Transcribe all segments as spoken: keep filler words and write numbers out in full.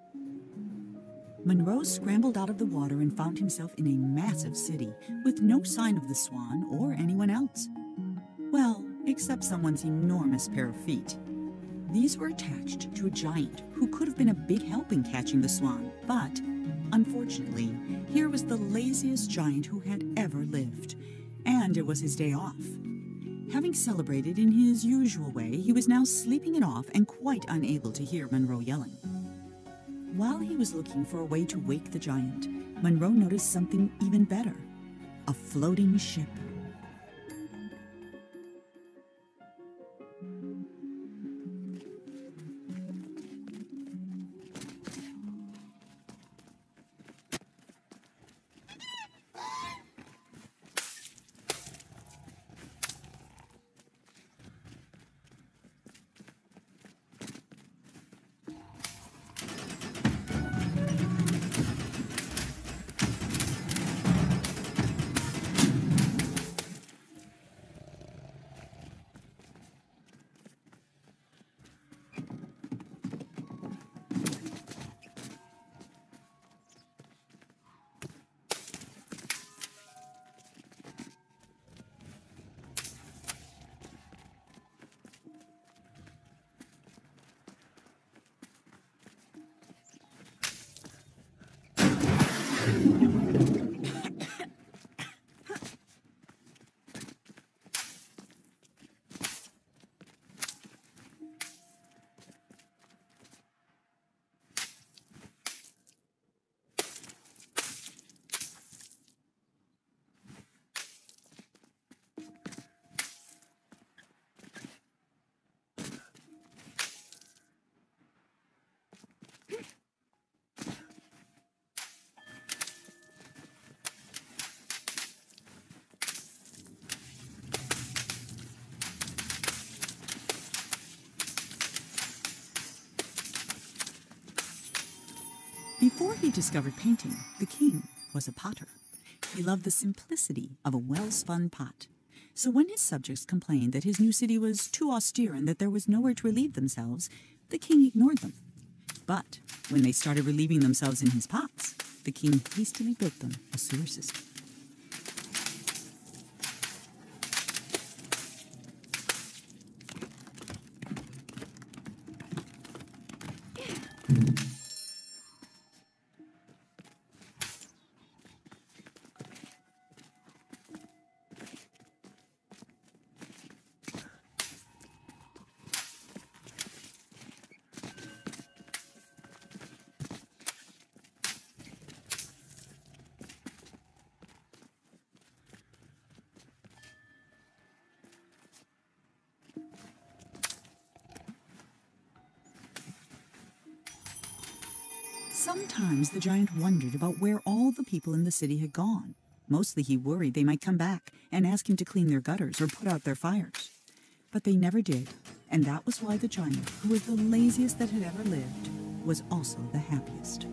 Monroe scrambled out of the water and found himself in a massive city with no sign of the Swan or anyone else. Well, except someone's enormous pair of feet. These were attached to a giant who could have been a big help in catching the Swan, but unfortunately, here was the laziest giant who had ever lived, and it was his day off. Having celebrated in his usual way, he was now sleeping it off and quite unable to hear Monroe yelling. While he was looking for a way to wake the giant, Monroe noticed something even better: a floating ship. Before he discovered painting, the king was a potter. He loved the simplicity of a well-spun pot. So when his subjects complained that his new city was too austere and that there was nowhere to relieve themselves, the king ignored them. But when they started relieving themselves in his pots, the king hastily built them a sewer system. Sometimes the giant wondered about where all the people in the city had gone. Mostly he worried they might come back and ask him to clean their gutters or put out their fires. But they never did, and that was why the giant, who was the laziest that had ever lived, was also the happiest.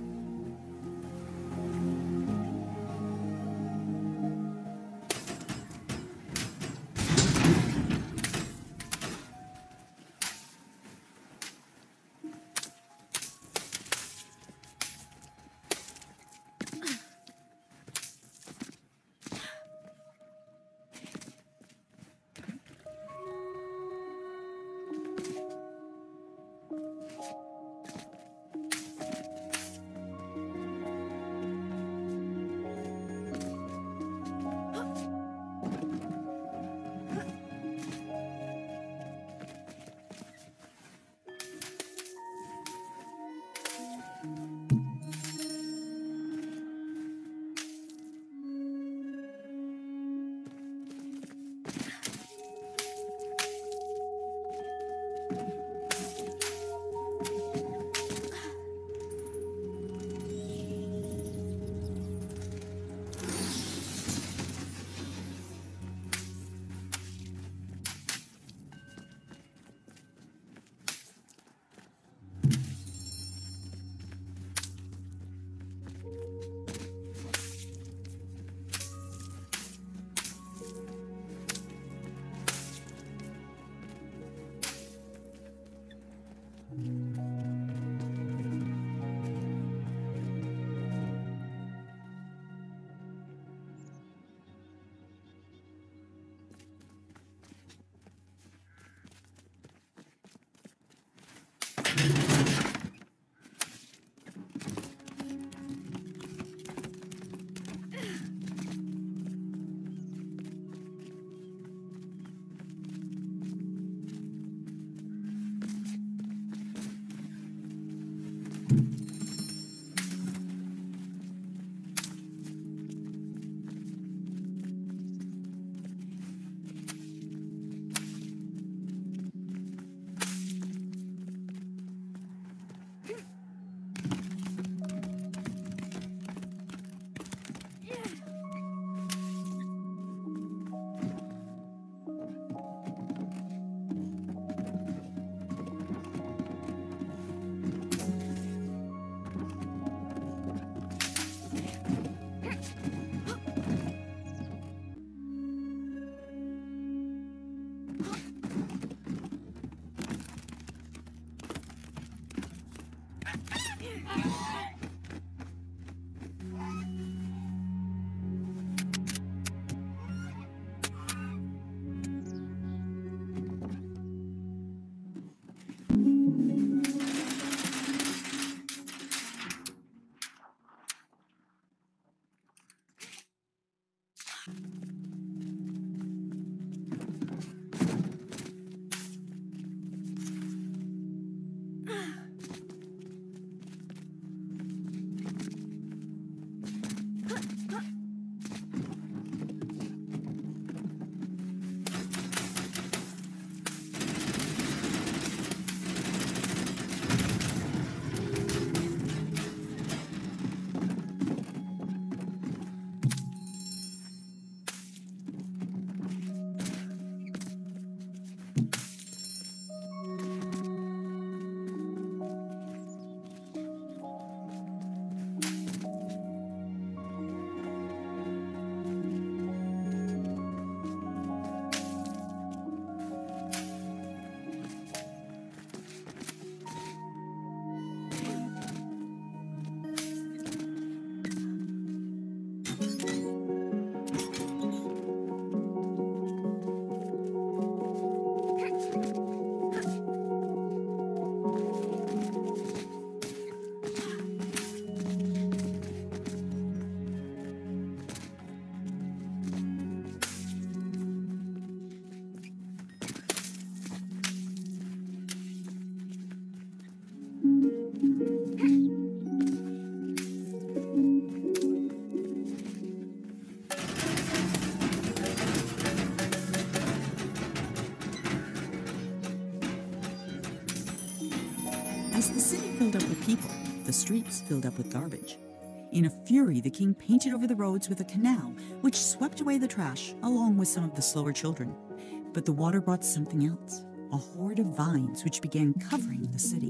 As the city filled up with people, the streets filled up with garbage. In a fury, the king painted over the roads with a canal, which swept away the trash, along with some of the slower children. But the water brought something else, a horde of vines which began covering the city.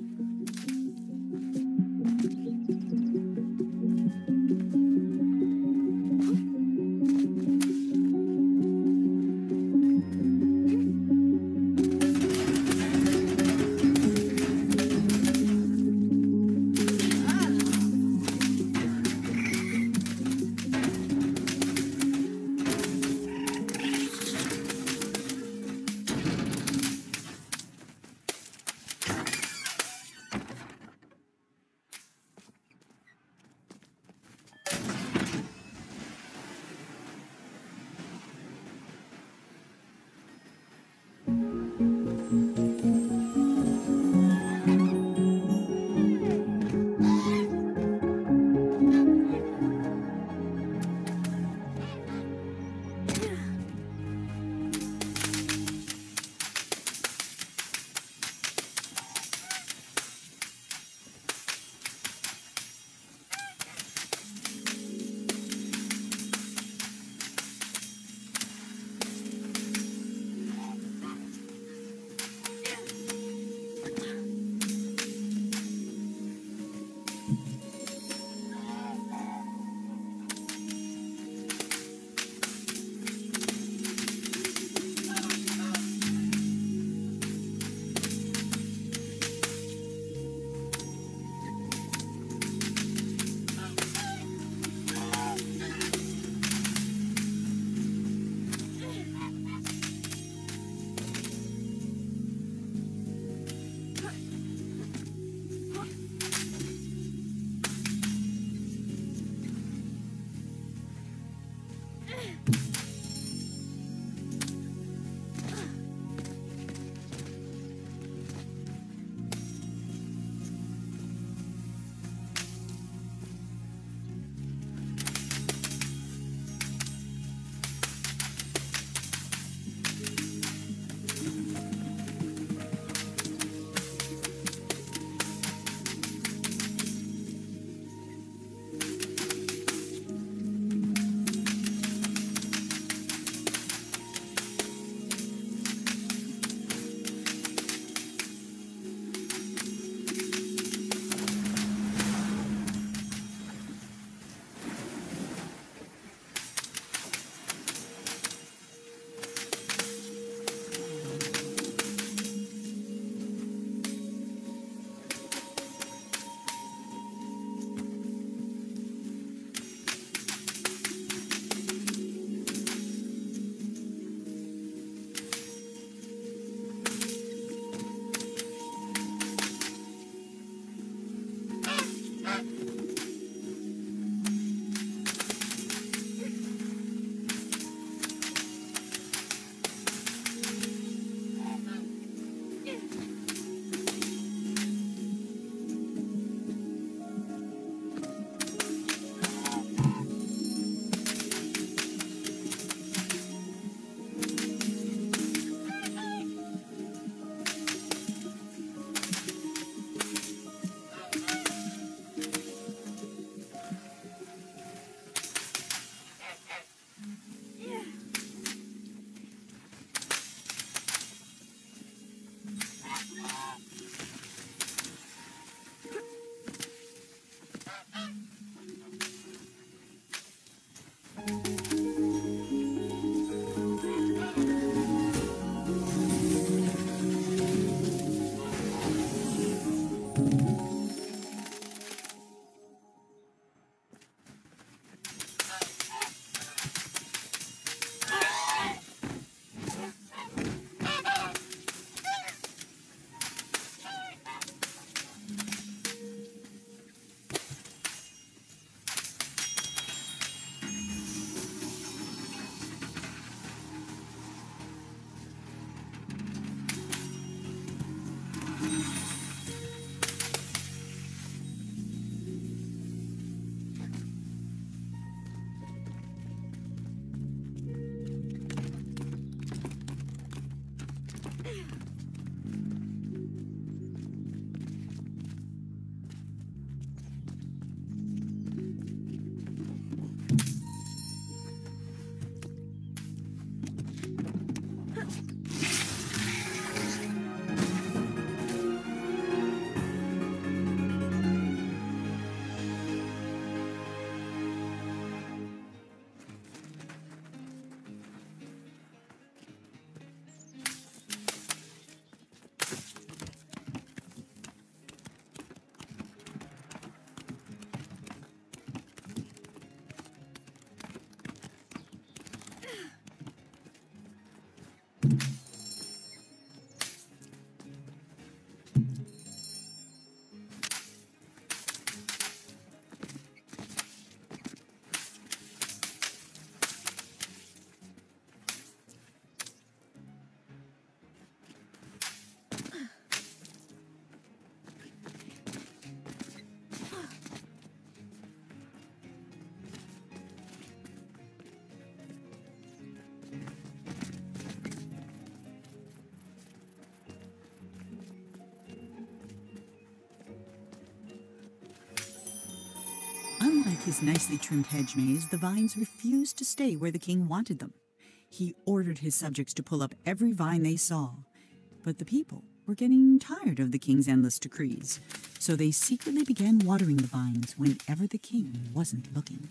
his nicely trimmed hedge maze, the vines refused to stay where the king wanted them. He ordered his subjects to pull up every vine they saw. But the people were getting tired of the king's endless decrees, so they secretly began watering the vines whenever the king wasn't looking.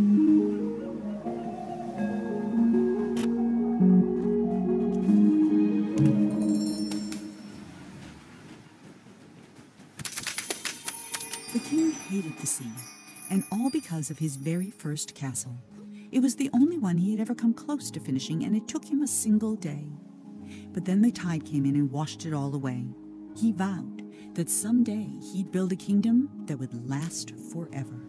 The king hated the sea, and all because of his very first castle. It was the only one he had ever come close to finishing, and it took him a single day. But then the tide came in and washed it all away. He vowed that someday he'd build a kingdom that would last forever.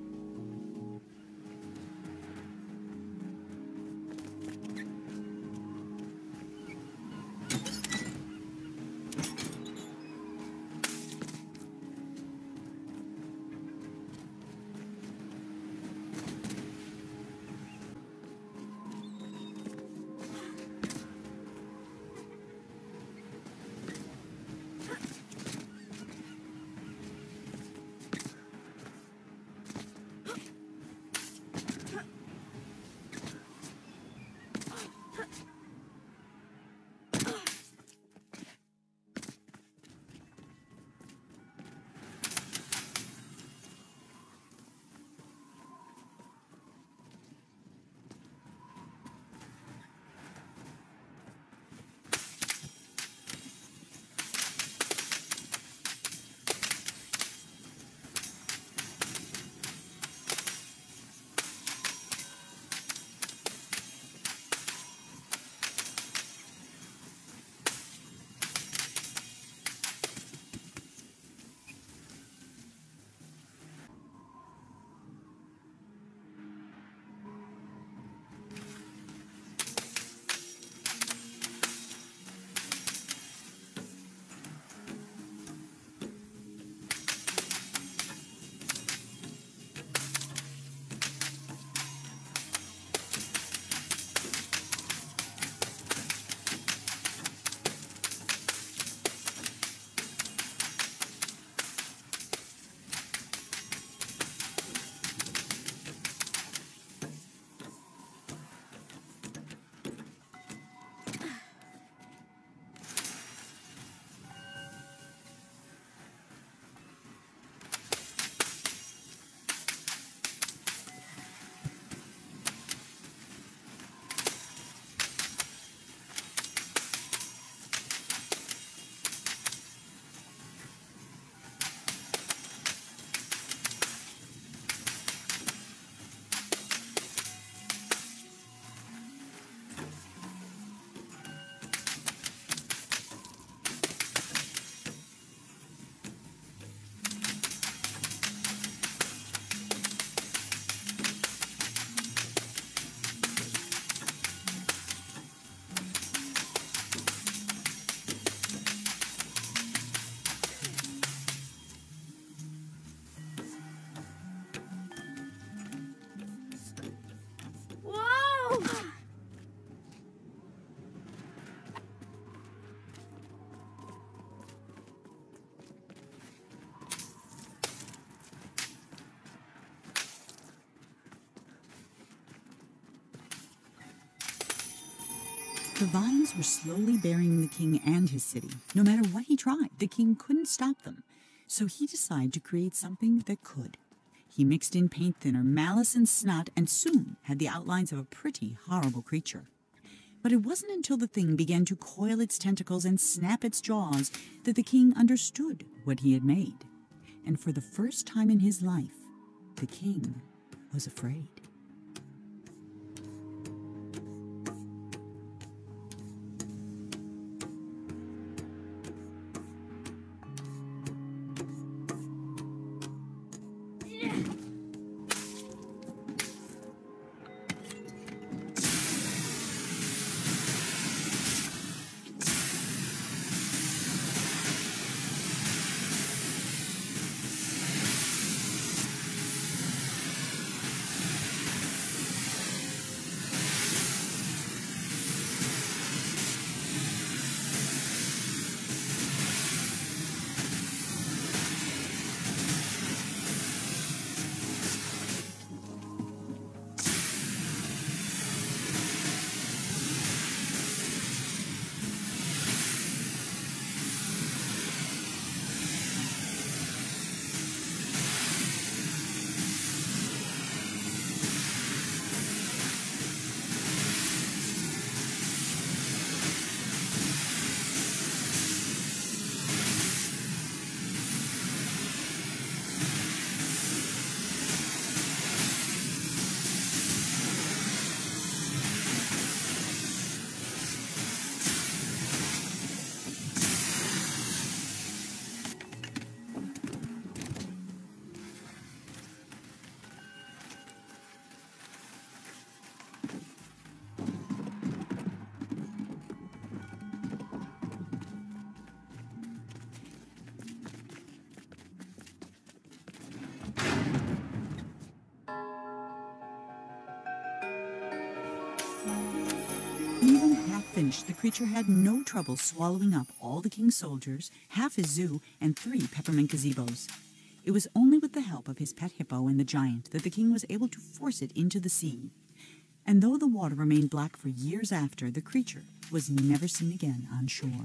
The vines were slowly burying the king and his city. No matter what he tried, the king couldn't stop them. So he decided to create something that could. He mixed in paint thinner, malice, and snot, and soon had the outlines of a pretty horrible creature. But it wasn't until the thing began to coil its tentacles and snap its jaws that the king understood what he had made. And for the first time in his life, the king was afraid. Even half finished, the creature had no trouble swallowing up all the king's soldiers, half his zoo, and three peppermint gazebos. It was only with the help of his pet hippo and the giant that the king was able to force it into the sea. And though the water remained black for years after, the creature was never seen again on shore.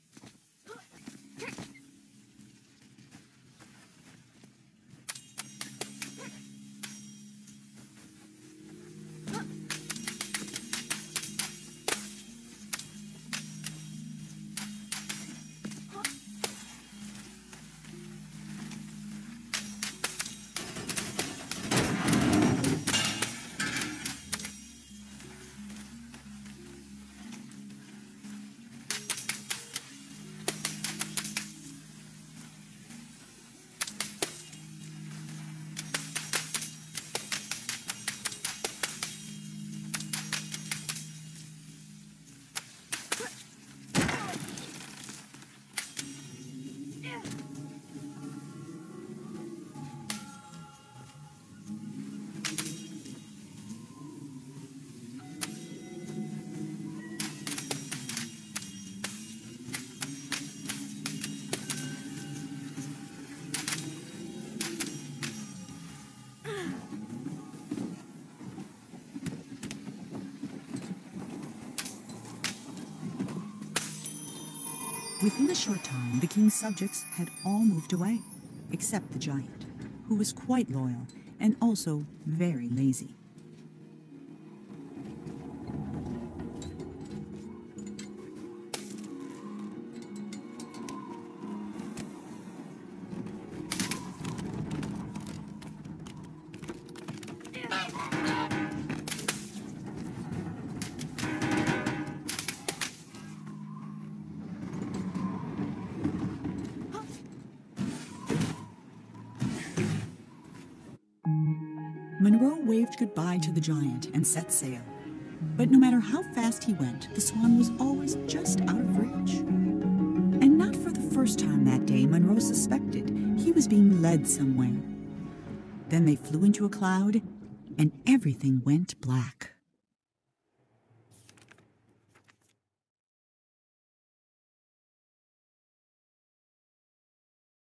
Within a short time, the king's subjects had all moved away, except the giant, who was quite loyal and also very lazy. Monroe waved goodbye to the giant and set sail. But no matter how fast he went, the Swan was always just out of reach. And not for the first time that day, Monroe suspected he was being led somewhere. Then they flew into a cloud, and everything went black.